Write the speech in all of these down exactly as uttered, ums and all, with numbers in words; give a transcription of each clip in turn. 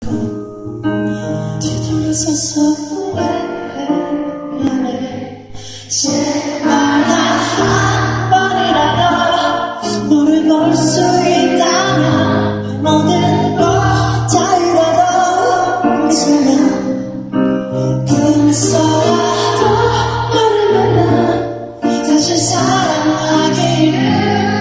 뒤돌아서서 후회해 미안해 제발 단 한 번이라도 너를 볼 수 있다면 모든 것 다 잃어도 괜찮아 그랬어야도 너를 만나 다시 사랑하기를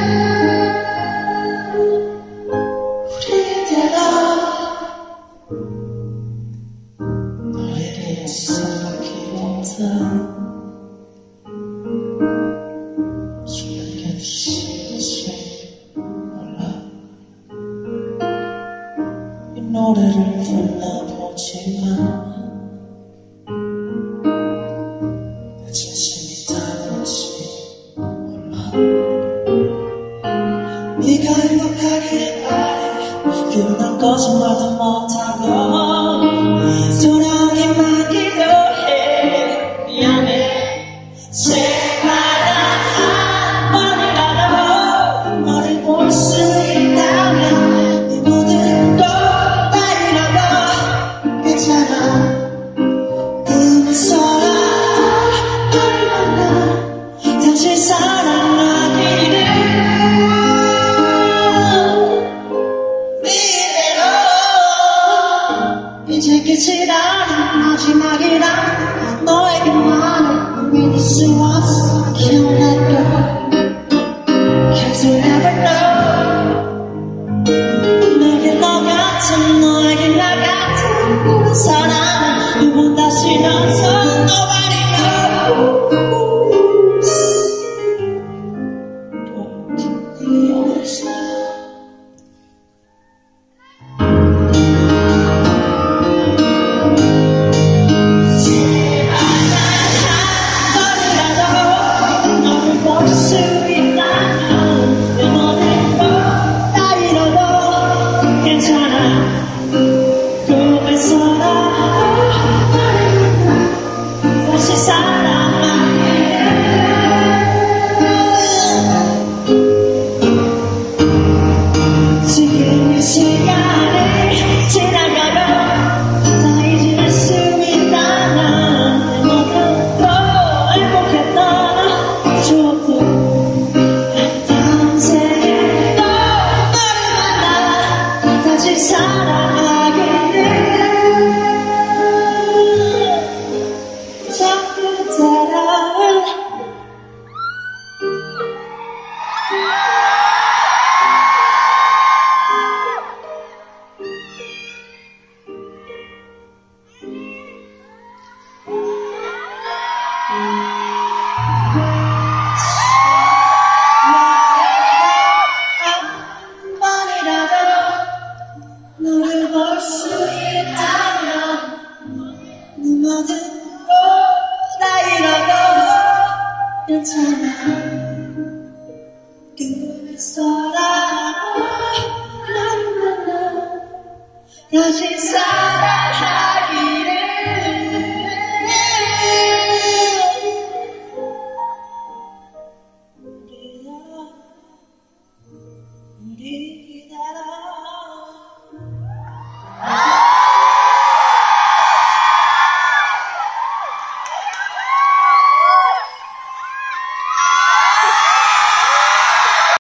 우리를 생각해보자 숨겨두시지 몰라 이 노래를 불러보지만 내 진심이 다를지 몰라 네가 행복하기를 바래 그런 거짓말도 못하고 돌아오기만 기도해 미안해 제발 단 한 번이라도 너를 볼 수 있다면 네 모든 것 다 잃어도 괜찮아 그래서라도 너를 만나 다시 사랑하기를 이제 끝이 나는 마지막이란 너에게만을 믿을 수 없어 Can't let go Cause you never know 내게 너 같은 너에게 나 같은 그런 사람 두 번 다시 없어 Nobody knows But we always know 지금 이 시간이 지나가도 다 잊을 수 있다면 내 모든 거 행복했던 추억도 다음 생에 또 너를 만나 다시 사랑하기를 자꾸 따라와 너를 볼 수 있다면 네 모든 것 다 잃어도 괜찮아 그래서라도 너를 만나 다시